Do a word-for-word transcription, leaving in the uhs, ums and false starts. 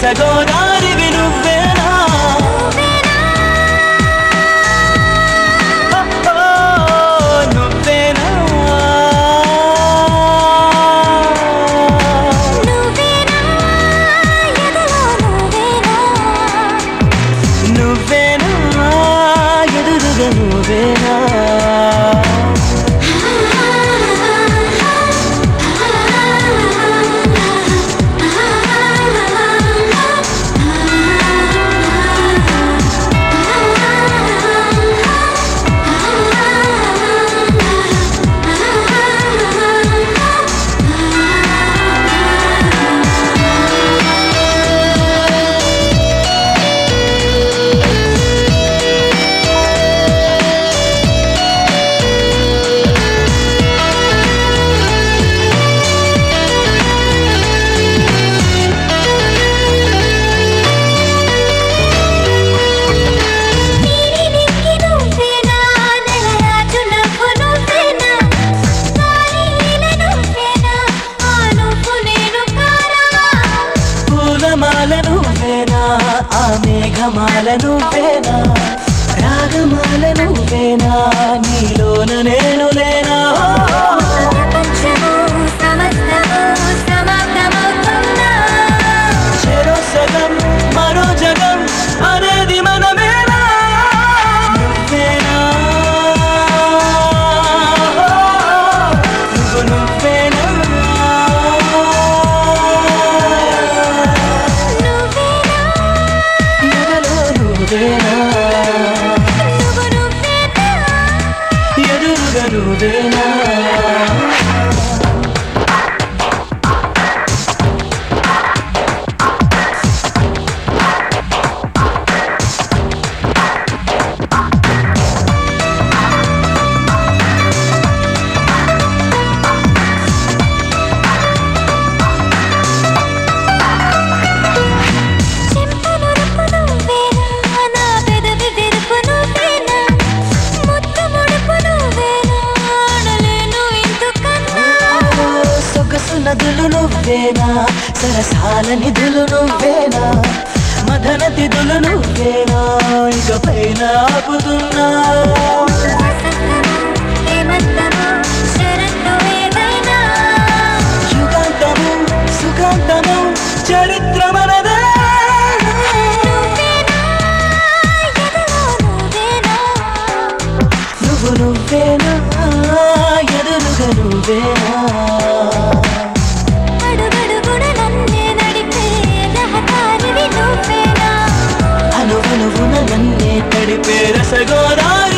రసగోదారివి నువ్వేనా మేఘమాల నువ్వేనా రాగమాల నువ్వేనా నీలోన నేను లేనా చెరో సగం మరో జగం అనేది మనమేనా నువ్వేనా నువ్వు నువ్వేనా ఎదురుగా నువ్వేనా నదులు నువ్వేనా సరసాల నిధులు నువ్వేనా మదన తిథులు నువ్వేనా ఇక పైన ఆపుతున్నా యుగాంతము సుఖాంతము చరిత్ర మనదే నువ్వు నువ్వేనా ఎదురుగా నువ్వేనా అనువున నన్నే తడిపే రసగోదారి